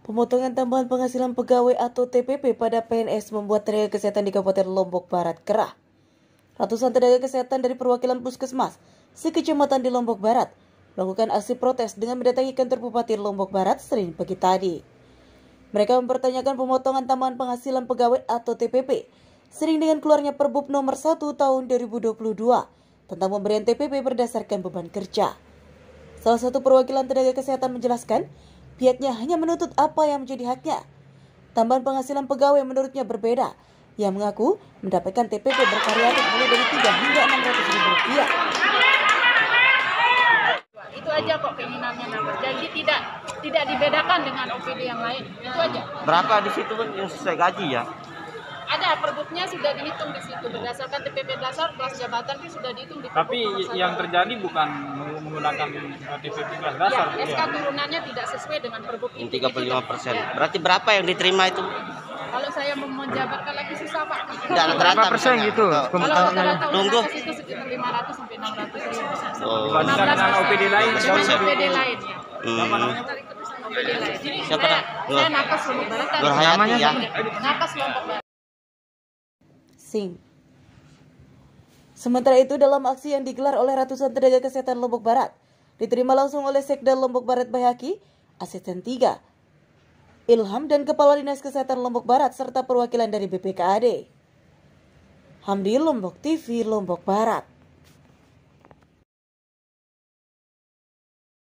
Pemotongan tambahan penghasilan pegawai atau TPP pada PNS membuat tenaga kesehatan di Kabupaten Lombok Barat gerah. Ratusan tenaga kesehatan dari perwakilan puskesmas sekecamatan di Lombok Barat melakukan aksi protes dengan mendatangi kantor Bupati Lombok Barat Senin pagi tadi. Mereka mempertanyakan pemotongan tambahan penghasilan pegawai atau TPP sering dengan keluarnya Perbup nomor 1 tahun 2022 tentang pemberian TPP berdasarkan beban kerja. Salah satu perwakilan tenaga kesehatan menjelaskan, pihaknya hanya menuntut apa yang menjadi haknya. Tambahan penghasilan pegawai menurutnya berbeda. Ia mengaku mendapatkan TPP bervariatif mulai dari 3 hingga 600 ribu rupiah. Itu aja kok keinginannya Nabar. Jadi tidak dibedakan dengan OPD yang lain. Itu aja. Berapa di situ yang sesuai gaji ya? Ada perbuknya sudah dihitung di situ berdasarkan TPP dasar kelas jabatan itu sudah dihitung di. Tapi yang terjadi bukan menggunakan TPP kelas dasar. Ya, SK turunannya tidak sesuai dengan perbuk itu. 35%. Berarti berapa yang diterima itu? Kalau saya mau menjabarkan lagi susah Pak. Tidak rata-rata persen gitu. Kalau rata-rata Tunggu. UNAKAS itu sekitar 500 sampai 600 ribu. Dibandingkan dengan OPD lain. Dengan OPD lain ya. OPD lain. Siapa dah? Saya Nakes Lombok Barat. Nur Hayati ya. Nakes Lombok Barat. Sementara itu, dalam aksi yang digelar oleh ratusan tenaga kesehatan Lombok Barat, diterima langsung oleh Sekda Lombok Barat Bayhaki, Asisten 3, Ilham dan Kepala Dinas Kesehatan Lombok Barat serta perwakilan dari BPKAD. Hamdi, Lombok TV, Lombok Barat.